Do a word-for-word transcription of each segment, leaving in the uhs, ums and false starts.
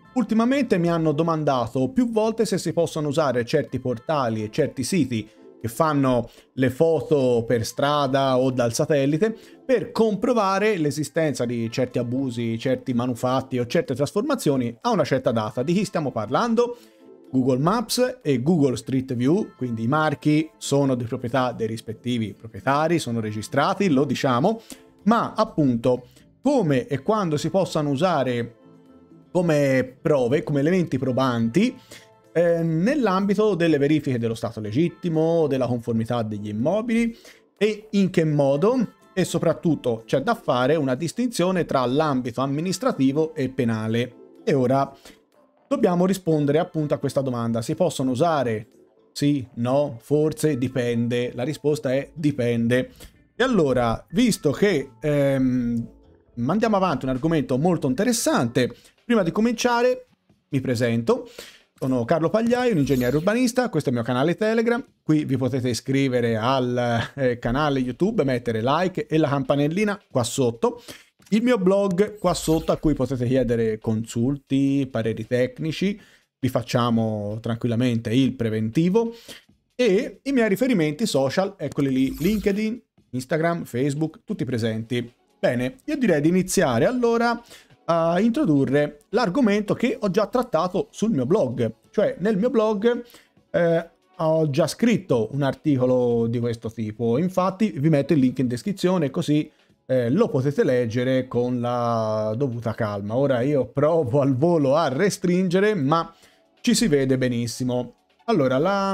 Ultimamente mi hanno domandato più volte se si possono usare certi portali e certi siti che fanno le foto per strada o dal satellite per comprovare l'esistenza di certi abusi, certi manufatti o certe trasformazioni a una certa data. Di chi stiamo parlando? Google Maps e Google Street View, quindi i marchi sono di proprietà dei rispettivi proprietari, sono registrati, lo diciamo, ma appunto come e quando si possano usare come prove, come elementi probanti eh, nell'ambito delle verifiche dello stato legittimo, della conformità degli immobili e in che modo, e soprattutto c'è da fare una distinzione tra l'ambito amministrativo e penale. E ora dobbiamo rispondere appunto a questa domanda: si possono usare? Sì, no, forse, dipende. La risposta è dipende. E allora, visto che ehm, mandiamo avanti un argomento molto interessante, prima di cominciare mi presento. Sono Carlo Pagliai, un ingegnere urbanista, questo è il mio canale Telegram, qui vi potete iscrivere al eh, canale YouTube, mettere like e la campanellina qua sotto, il mio blog qua sotto a cui potete chiedere consulti, pareri tecnici, vi facciamo tranquillamente il preventivo, e i miei riferimenti social, eccoli lì, LinkedIn, Instagram, Facebook, tutti presenti. Bene, io direi di iniziare allora a introdurre l'argomento che ho già trattato sul mio blog. Cioè nel mio blog eh, ho già scritto un articolo di questo tipo, infatti vi metto il link in descrizione così eh, lo potete leggere con la dovuta calma. Ora io provo al volo a restringere, ma ci si vede benissimo. Allora, la...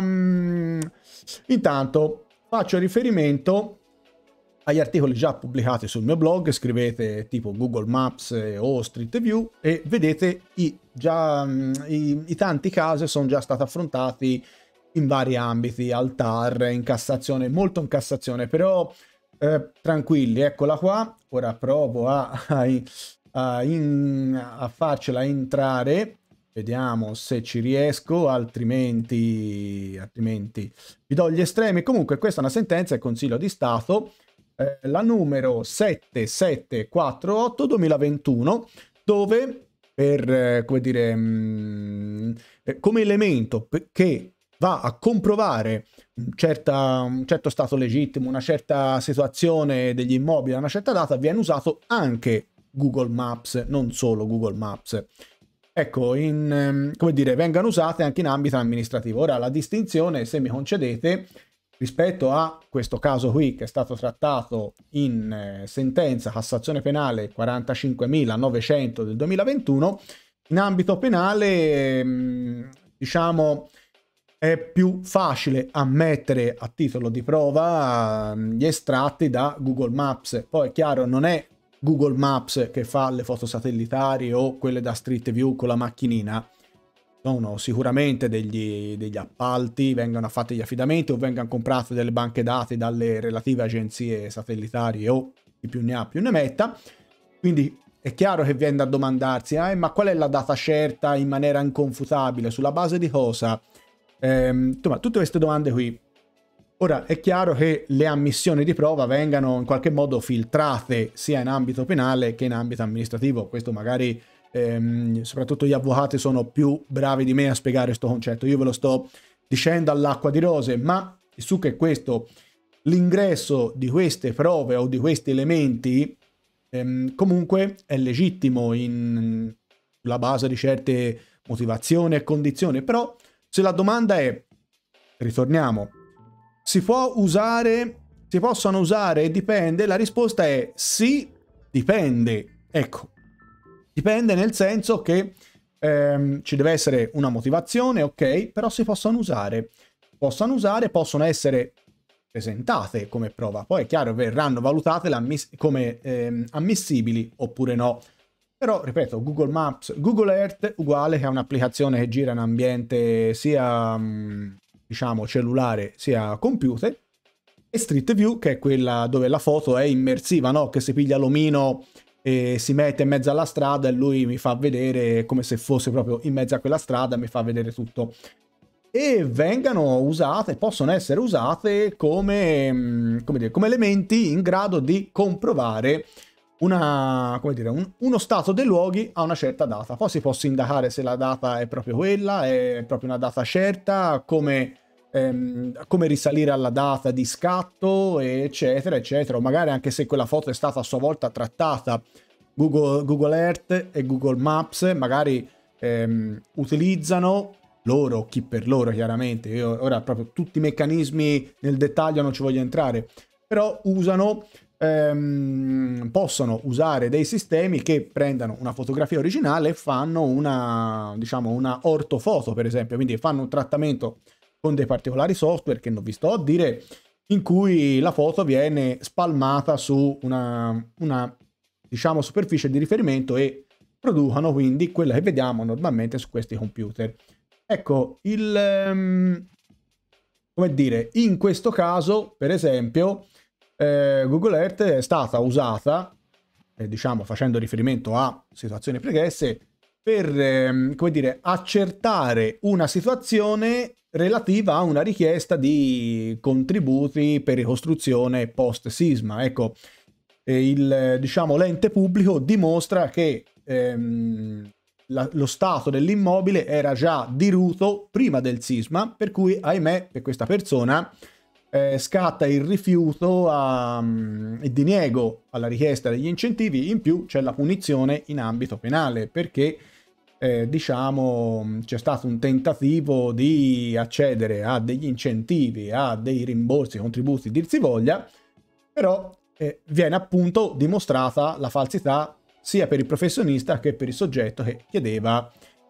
intanto faccio riferimento agli articoli già pubblicati sul mio blog, scrivete tipo Google Maps o Street View e vedete i, già, i, i tanti casi sono già stati affrontati in vari ambiti, al T A R, in Cassazione, molto in Cassazione, però eh, tranquilli, eccola qua. Ora provo a, a, a, in, a farcela entrare, vediamo se ci riesco, altrimenti, altrimenti vi do gli estremi. Comunque questa è una sentenza del Consiglio di Stato, Eh, la numero sette sette quattro otto duemilaventuno, dove per eh, come dire mh, eh, come elemento che va a comprovare un, certa, un certo stato legittimo, una certa situazione degli immobili a una certa data, viene usato anche Google Maps, non solo Google Maps. Ecco, in, come dire, vengano usate anche in ambito amministrativo. Ora la distinzione, se mi concedete, rispetto a questo caso qui che è stato trattato in eh, sentenza Cassazione Penale quarantacinquemilanovecento del duemilaventuno, in ambito penale mh, diciamo è più facile ammettere a titolo di prova uh, gli estratti da Google Maps. Poi è chiaro, non è Google Maps che fa le foto satellitari o quelle da Street View con la macchinina. Sono sicuramente degli, degli appalti, vengono fatti gli affidamenti o vengono comprate delle banche dati dalle relative agenzie satellitari o chi più ne ha più ne metta. Quindi è chiaro che viene da domandarsi eh, ma qual è la data certa in maniera inconfutabile, sulla base di cosa? Ehm, insomma, tutte queste domande qui. Ora è chiaro che le ammissioni di prova vengano in qualche modo filtrate sia in ambito penale che in ambito amministrativo. Questo magari Ehm, soprattutto gli avvocati sono più bravi di me a spiegare questo concetto, io ve lo sto dicendo all'acqua di rose, ma il succo è questo: l'ingresso di queste prove o di questi elementi ehm, comunque è legittimo in, sulla base di certe motivazioni e condizioni. Però se la domanda è, ritorniamo, si può usare, si possono usare, dipende, la risposta è sì, dipende. Ecco, dipende nel senso che ehm, ci deve essere una motivazione, ok, però si possono usare. Possono usare, possono essere presentate come prova. Poi è chiaro, verranno valutate come ehm, ammissibili oppure no. Però, ripeto, Google Maps, Google Earth uguale che è un'applicazione che gira in ambiente sia, diciamo, cellulare sia computer, e Street View, che è quella dove la foto è immersiva, no? Che si piglia l'omino e si mette in mezzo alla strada e lui mi fa vedere come se fosse proprio in mezzo a quella strada, mi fa vedere tutto. E vengano usate, possono essere usate come, come, dire, come elementi in grado di comprovare una, come dire, un, uno stato dei luoghi a una certa data. Poi si può sindacare se la data è proprio quella, è proprio una data certa, come, ehm, come risalire alla data di scatto, eccetera, eccetera. O magari anche se quella foto è stata a sua volta trattata, Google, Google Earth e Google Maps magari ehm, utilizzano loro, chi per loro chiaramente, io ora proprio tutti i meccanismi nel dettaglio non ci voglio entrare, però usano, ehm, possono usare dei sistemi che prendano una fotografia originale e fanno una, diciamo, una ortofoto, per esempio, quindi fanno un trattamento con dei particolari software che non vi sto a dire, in cui la foto viene spalmata su una, una diciamo, superficie di riferimento e producono quindi quella che vediamo normalmente su questi computer. Ecco, il, um, come dire, in questo caso, per esempio, eh, Google Earth è stata usata, eh, diciamo, facendo riferimento a situazioni pregresse, per, ehm, come dire, accertare una situazione relativa a una richiesta di contributi per ricostruzione post-sisma. Ecco, eh, il, diciamo, l'ente pubblico dimostra che ehm, la, lo stato dell'immobile era già diruto prima del sisma, per cui, ahimè, per questa persona eh, scatta il rifiuto a, um, il diniego alla richiesta degli incentivi. In più c'è la punizione in ambito penale, perché eh, diciamo c'è stato un tentativo di accedere a degli incentivi, a dei rimborsi, contributi, dir si voglia, però eh, viene appunto dimostrata la falsità sia per il professionista che per il soggetto che chiedeva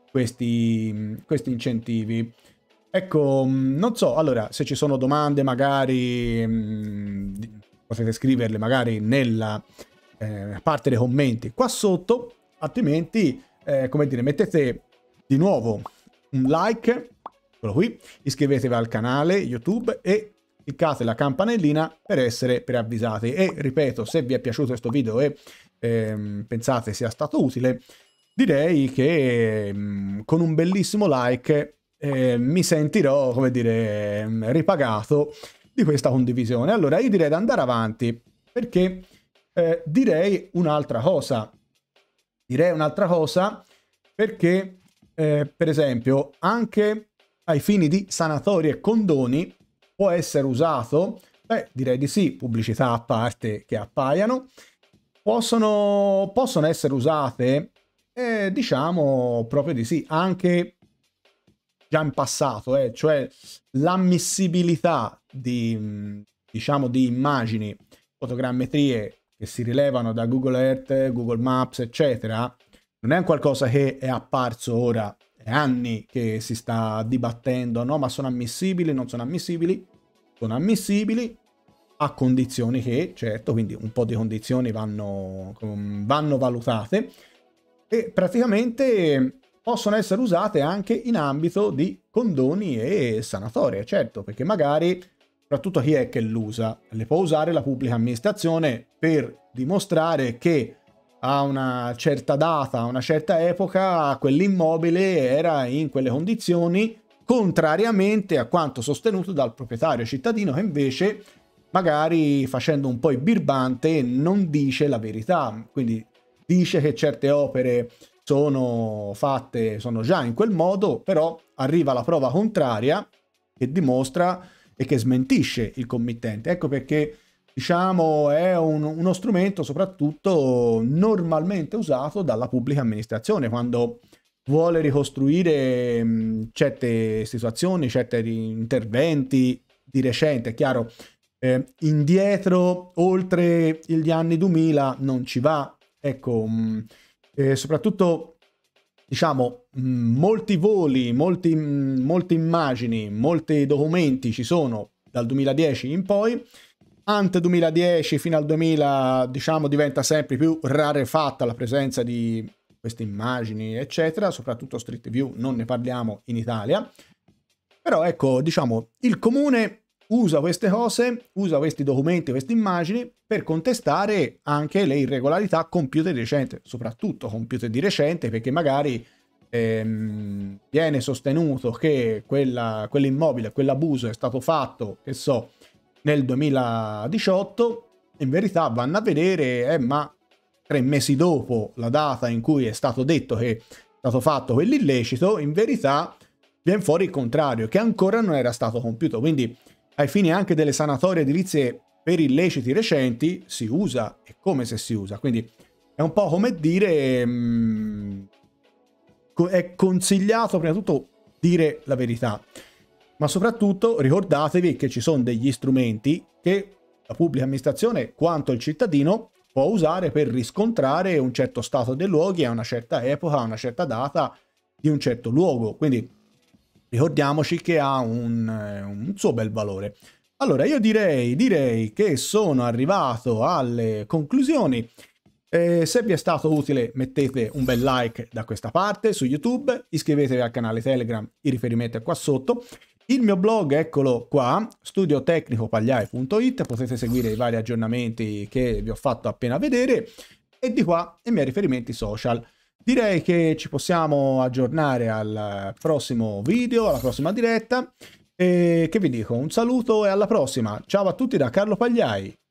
questi, questi incentivi. Ecco, non so, allora, se ci sono domande magari mh, potete scriverle magari nella eh, parte dei commenti qua sotto, altrimenti, eh, come dire, mettete di nuovo un like, quello qui, iscrivetevi al canale YouTube e cliccate la campanellina per essere preavvisati. E ripeto, se vi è piaciuto questo video e ehm, pensate sia stato utile, direi che ehm, con un bellissimo like eh, mi sentirò, come dire, ehm, ripagato di questa condivisione. Allora io direi di andare avanti, perché eh, direi un'altra cosa. Direi un'altra cosa perché, eh, per esempio, anche ai fini di sanatorie e condoni può essere usato, beh, direi di sì, pubblicità a parte che appaiano, possono, possono essere usate, eh, diciamo proprio di sì, anche già in passato, eh, cioè l'ammissibilità di, diciamo, di immagini, fotogrammetrie che si rilevano da Google Earth, Google Maps, eccetera, non è un qualcosa che è apparso ora, è anni che si sta dibattendo, no, ma sono ammissibili, non sono ammissibili? Sono ammissibili a condizioni che, certo, quindi un po' di condizioni vanno, vanno valutate e praticamente possono essere usate anche in ambito di condoni e sanatorie, certo, perché magari, soprattutto chi è che l'usa, le può usare la pubblica amministrazione per dimostrare che a una certa data, a una certa epoca, quell'immobile era in quelle condizioni, contrariamente a quanto sostenuto dal proprietario cittadino, che invece, magari facendo un po' il birbante, non dice la verità. Quindi dice che certe opere sono fatte, sono già in quel modo, però arriva la prova contraria che dimostra e che smentisce il committente. Ecco perché, diciamo, è un, uno strumento soprattutto normalmente usato dalla pubblica amministrazione quando vuole ricostruire mh, certe situazioni, certi interventi di recente. È chiaro, eh, indietro, oltre gli anni duemila non ci va. Ecco, mh, eh, soprattutto, diciamo, mh, molti voli, molti, mh, molte immagini, molti documenti ci sono dal duemiladieci in poi. Ante duemiladieci fino al duemila, diciamo, diventa sempre più rarefatta la presenza di queste immagini, eccetera, soprattutto Street View, non ne parliamo in Italia. Però ecco, diciamo, il comune usa queste cose, usa questi documenti, queste immagini per contestare anche le irregolarità compiute di recente, soprattutto compiute di recente, perché magari ehm, viene sostenuto che quella, quell'immobile, quell'abuso è stato fatto, che so, nel duemiladiciotto, in verità vanno a vedere, eh, ma tre mesi dopo la data in cui è stato detto che è stato fatto quell'illecito, in verità viene fuori il contrario, che ancora non era stato compiuto. Quindi ai fini anche delle sanatorie edilizie per illeciti recenti si usa, e come se si usa. Quindi è un po' come dire, mh, è consigliato prima di tutto dire la verità, ma soprattutto ricordatevi che ci sono degli strumenti che la pubblica amministrazione quanto il cittadino può usare per riscontrare un certo stato dei luoghi a una certa epoca, a una certa data di un certo luogo. Quindi ricordiamoci che ha un, un suo bel valore. Allora io direi, direi che sono arrivato alle conclusioni. Eh, se vi è stato utile mettete un bel like da questa parte su YouTube, iscrivetevi al canale Telegram, il riferimento è qua sotto. Il mio blog, eccolo qua, studio tecnico pagliai punto it, potete seguire i vari aggiornamenti che vi ho fatto appena vedere, e di qua i miei riferimenti social. Direi che ci possiamo aggiornare al prossimo video, alla prossima diretta, e che vi dico, un saluto e alla prossima. Ciao a tutti da Carlo Pagliai.